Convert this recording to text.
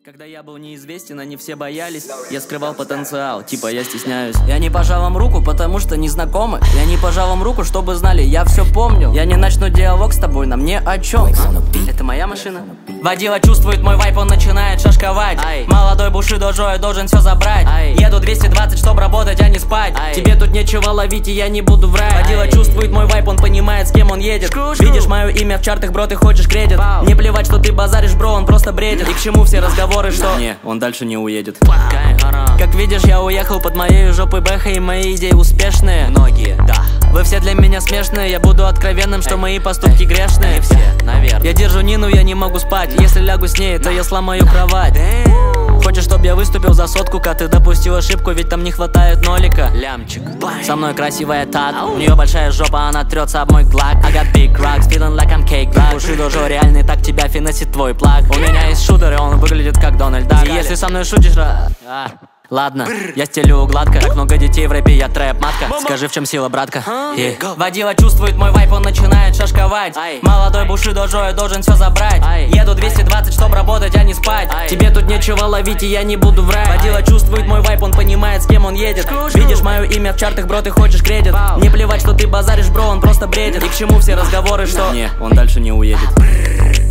Когда я был неизвестен, они все боялись. Я скрывал потенциал, типа я стесняюсь. Я не пожал вам руку, потому что не знакомы. Я не пожал вам руку, чтобы знали, я все помню. Я не начну диалог с тобой, нам не о чем. Это моя машина. Водила чувствует мой вайп, он начинает шашковать. Молодой Бушидо Джо, должен все забрать. Еду 220, чтобы работать, а не спать. Тебе тут нечего ловить, и я не буду врать. Водила чувствует мой вайп, он понимает, с кем он едет. Видишь мое имя в чартах, бро, ты хочешь кредит. Не плевать, что ты базаришь, бро, он просто бредит. И к чему все разговоры, что не, он дальше не уедет. Как видишь, я уехал под моей жопой бэха, и мои идеи успешные. Многие, да. Вы все для меня смешные, я буду откровенным, что мои поступки грешные. Все, наверное. Я держу Нину, я не могу спать. Если лягу с ней, то я сломаю кровать. Хочешь, чтоб я выступил за сотку, как ты допустил ошибку, ведь там не хватает нолика. Лямчик. Со мной красивая Тат, у нее большая жопа, она трется об мой глак. I got big rocks, feeling like I'm cake black. Бушидо Джо реальный, так тебя финансит твой плаг. У меня есть шутер, и он выглядит как Дональд Дак. Если со мной шутишь, ладно, я стелю гладко. Так много детей в рэпе, я трэп-матка. Скажи, в чем сила, братка? Водила чувствует мой вайп, он начинает шашковать. Молодой Бушидо Джо, должен все забрать. Еду 220, чтобы работать, а не спать. Тебе тут нечего ловить, и я не буду врать. Водила чувствует мой вайп, он понимает, с кем он едет. Видишь мое имя в чартах, бро, ты хочешь кредит. Не плевать, что ты базаришь, бро, он просто бредит. И к чему все разговоры, что не, он дальше не уедет.